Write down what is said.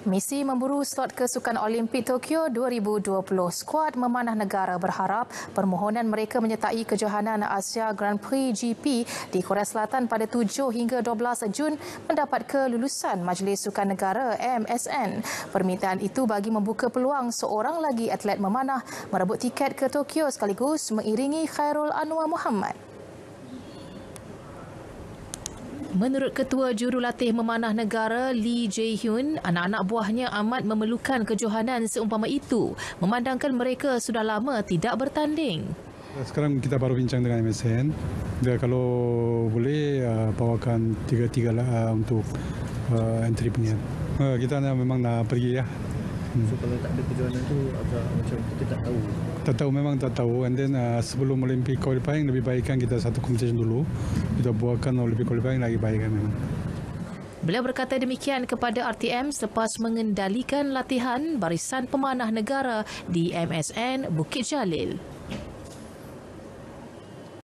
Misi memburu slot ke Sukan Olimpik Tokyo 2020. Skuad memanah negara berharap permohonan mereka menyertai kejohanan Asia Grand Prix GP di Korea Selatan pada 7 hingga 12 Jun mendapat kelulusan Majlis Sukan Negara MSN. Permintaan itu bagi membuka peluang seorang lagi atlet memanah merebut tiket ke Tokyo sekaligus mengiringi Khairul Anwar Muhammad. Menurut Ketua Jurulatih Memanah Negara Lee Jae-hyun, anak-anak buahnya amat memerlukan kejohanan seumpama itu, memandangkan mereka sudah lama tidak bertanding. Sekarang kita baru bincang dengan MSN. Dia kalau boleh bawakan tiga lah untuk entry punya. Kita memang nak pergi ya. So kalau tak ada kejohanan tu agak macam kita tak tahu. Memang tak tahu. And then sebelum Olympic qualifying lebih baikkan kita satu competition dulu. Kita buatkan Olympic qualifying lagi baikkan memang. Beliau berkata demikian kepada RTM selepas mengendalikan latihan barisan pemanah negara di MSN Bukit Jalil.